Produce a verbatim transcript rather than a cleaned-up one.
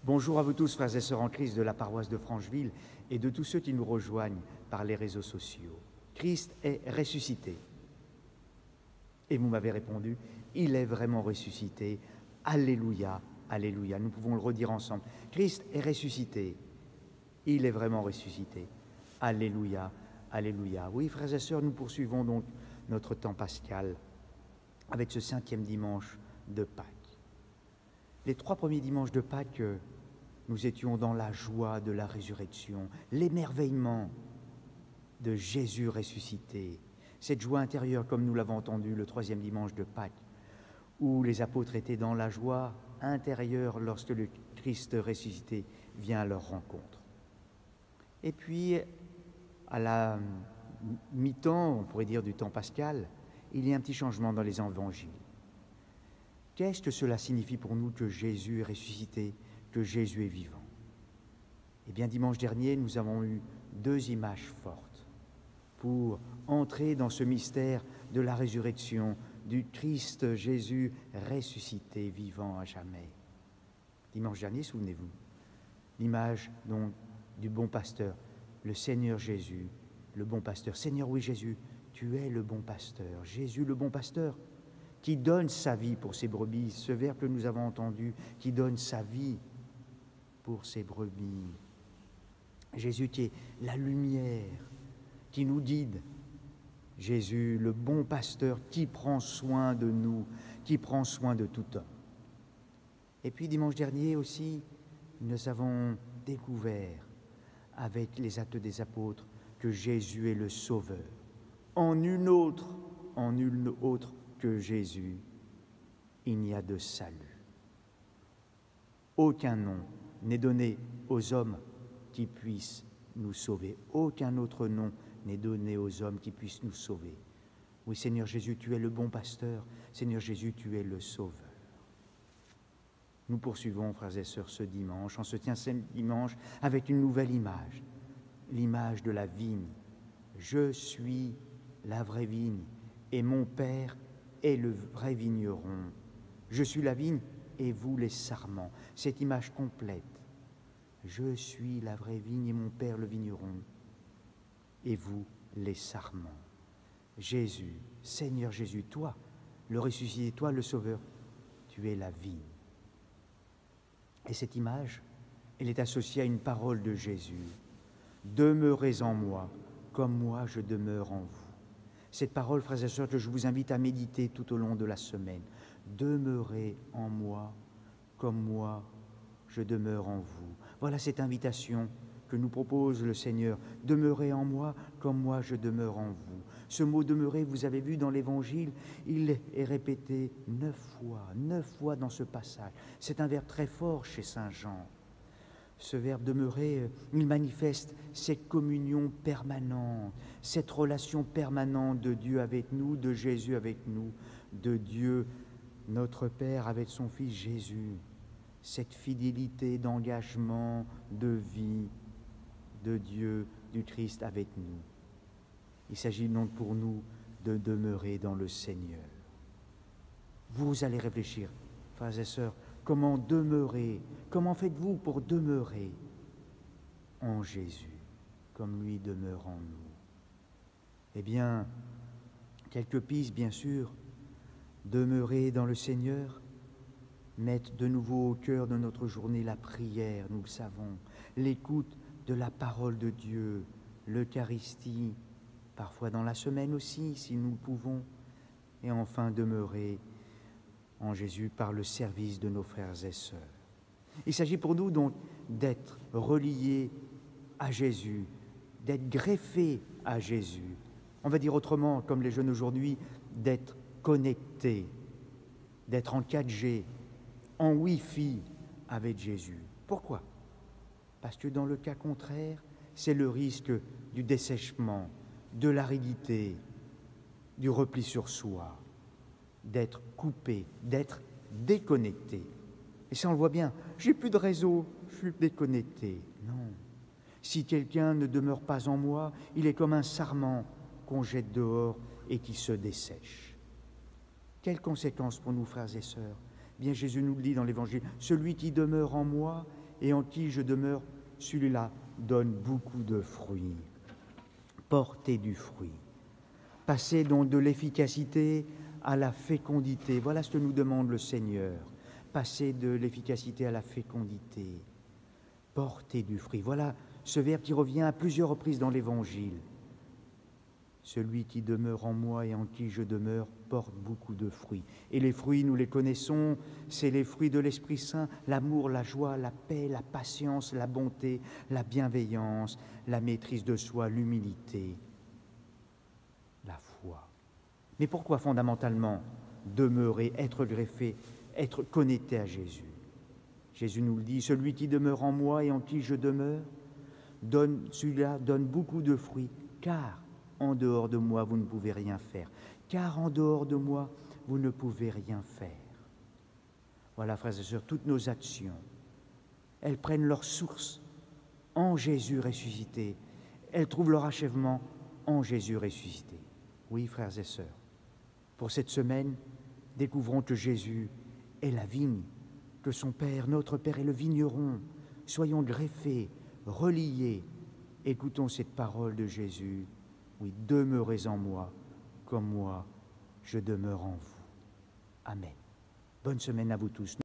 Bonjour à vous tous, frères et sœurs en Christ de la paroisse de Francheville et de tous ceux qui nous rejoignent par les réseaux sociaux. Christ est ressuscité. Et vous m'avez répondu, il est vraiment ressuscité. Alléluia, alléluia. Nous pouvons le redire ensemble. Christ est ressuscité. Il est vraiment ressuscité. Alléluia, alléluia. Oui, frères et sœurs, nous poursuivons donc notre temps pascal avec ce cinquième dimanche de Pâques. Les trois premiers dimanches de Pâques, nous étions dans la joie de la résurrection, l'émerveillement de Jésus ressuscité, cette joie intérieure comme nous l'avons entendu le troisième dimanche de Pâques, où les apôtres étaient dans la joie intérieure lorsque le Christ ressuscité vient à leur rencontre. Et puis, à la mi-temps, on pourrait dire du temps pascal, il y a un petit changement dans les évangiles. Qu'est-ce que cela signifie pour nous que Jésus est ressuscité, que Jésus est vivant? Eh bien, dimanche dernier, nous avons eu deux images fortes pour entrer dans ce mystère de la résurrection du Christ Jésus ressuscité, vivant à jamais. Dimanche dernier, souvenez-vous, l'image donc du bon pasteur, le Seigneur Jésus, le bon pasteur. Seigneur, oui Jésus, tu es le bon pasteur. Jésus, le bon pasteur, qui donne sa vie pour ses brebis, ce verbe que nous avons entendu, qui donne sa vie pour ses brebis. Jésus qui est la lumière, qui nous guide. Jésus, le bon pasteur, qui prend soin de nous, qui prend soin de tout homme. Et puis dimanche dernier aussi, nous avons découvert avec les actes des apôtres que Jésus est le Sauveur. En nul autre, en nul autre que Jésus, il n'y a de salut. Aucun nom n'est donné aux hommes qui puissent nous sauver. Aucun autre nom n'est donné aux hommes qui puissent nous sauver. Oui, Seigneur Jésus, tu es le bon pasteur. Seigneur Jésus, tu es le Sauveur. Nous poursuivons, frères et sœurs, ce dimanche. On se tient ce dimanche avec une nouvelle image, l'image de la vigne. Je suis la vraie vigne et mon Père est le vrai vigneron. Je suis la vigne et vous les sarments. Cette image complète. Je suis la vraie vigne et mon Père le vigneron et vous les sarments. Jésus, Seigneur Jésus, toi, le ressuscité, toi le Sauveur, tu es la vigne. Et cette image, elle est associée à une parole de Jésus. Demeurez en moi, comme moi je demeure en vous. Cette parole, frères et sœurs, que je vous invite à méditer tout au long de la semaine. Demeurez en moi, comme moi je demeure en vous. Voilà cette invitation que nous propose le Seigneur. Demeurez en moi, comme moi je demeure en vous. Ce mot demeurer, vous avez vu dans l'Évangile, il est répété neuf fois, neuf fois dans ce passage. C'est un verbe très fort chez saint Jean. Ce verbe demeurer, il manifeste cette communion permanente, cette relation permanente de Dieu avec nous, de Jésus avec nous, de Dieu, notre Père, avec son Fils Jésus. Cette fidélité d'engagement, de vie de Dieu, du Christ avec nous. Il s'agit donc pour nous de demeurer dans le Seigneur. Vous allez réfléchir, frères et sœurs, comment demeurer, comment faites-vous pour demeurer en Jésus, comme lui demeure en nous? Eh bien, quelques pistes, bien sûr. Demeurer dans le Seigneur, mettre de nouveau au cœur de notre journée la prière, nous le savons, l'écoute de la parole de Dieu, l'Eucharistie, parfois dans la semaine aussi, si nous le pouvons, et enfin demeurer en Jésus par le service de nos frères et sœurs. Il s'agit pour nous donc d'être reliés à Jésus, d'être greffés à Jésus. On va dire autrement, comme les jeunes aujourd'hui, d'être connectés, d'être en quatre G, en Wi-Fi avec Jésus. Pourquoi? Parce que dans le cas contraire, c'est le risque du dessèchement, de l'aridité, du repli sur soi, d'être coupé, d'être déconnecté. Et ça, on le voit bien. J'ai plus de réseau, je suis déconnecté. Non. Si quelqu'un ne demeure pas en moi, il est comme un sarment qu'on jette dehors et qui se dessèche. Quelles conséquences pour nous, frères et sœurs? Bien, Jésus nous le dit dans l'Évangile, celui qui demeure en moi et en qui je demeure, celui-là donne beaucoup de fruits. Portez du fruit. Passez donc de l'efficacité à la fécondité. Voilà ce que nous demande le Seigneur. Passez de l'efficacité à la fécondité. Portez du fruit. Voilà ce verbe qui revient à plusieurs reprises dans l'Évangile. Celui qui demeure en moi et en qui je demeure porte beaucoup de fruits. Et les fruits, nous les connaissons, c'est les fruits de l'Esprit Saint, l'amour, la joie, la paix, la patience, la bonté, la bienveillance, la maîtrise de soi, l'humilité, la foi. Mais pourquoi fondamentalement demeurer, être greffé, être connecté à Jésus? Jésus nous le dit, celui qui demeure en moi et en qui je demeure, donne, celui-là donne beaucoup de fruits, car en dehors de moi, vous ne pouvez rien faire. Car en dehors de moi, vous ne pouvez rien faire. Voilà, frères et sœurs, toutes nos actions, elles prennent leur source en Jésus ressuscité. Elles trouvent leur achèvement en Jésus ressuscité. Oui, frères et sœurs, pour cette semaine, découvrons que Jésus est la vigne, que son Père, notre Père, est le vigneron. Soyons greffés, reliés. Écoutons cette parole de Jésus. Oui, demeurez en moi, comme moi, je demeure en vous. Amen. Bonne semaine à vous tous.